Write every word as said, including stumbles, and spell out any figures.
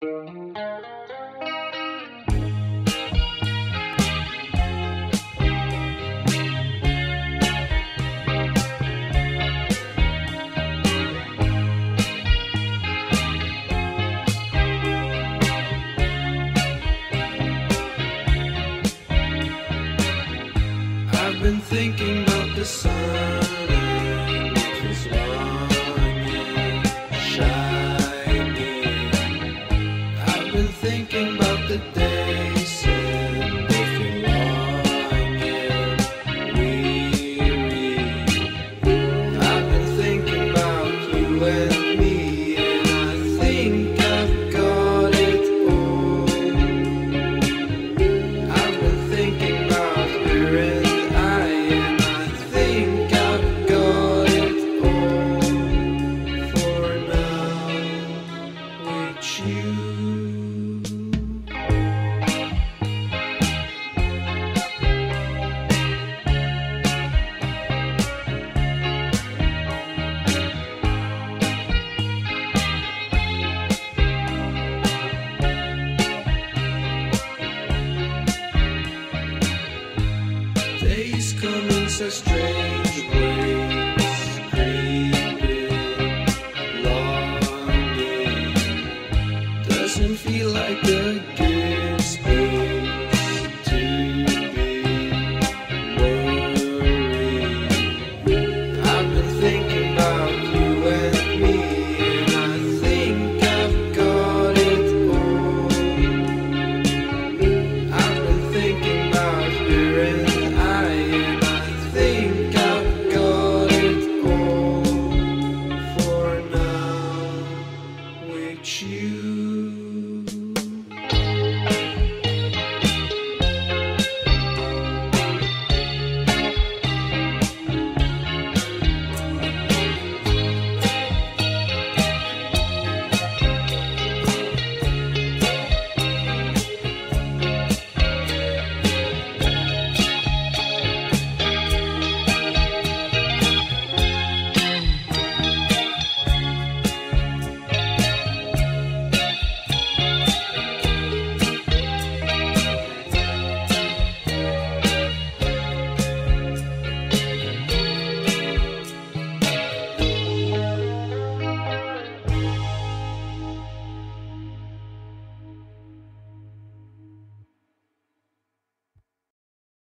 I've been thinking about the sun and it was long and shining. I've been thinking about the days and they feel long and weary. I've been thinking about you and me, and I think I've got it all. I've been thinking about where it days come in such strange ways, creeping, longing. Doesn't feel like a good space to be worried. I've been thinking about you and me, and I think I've got it all. I've been thinking about where and you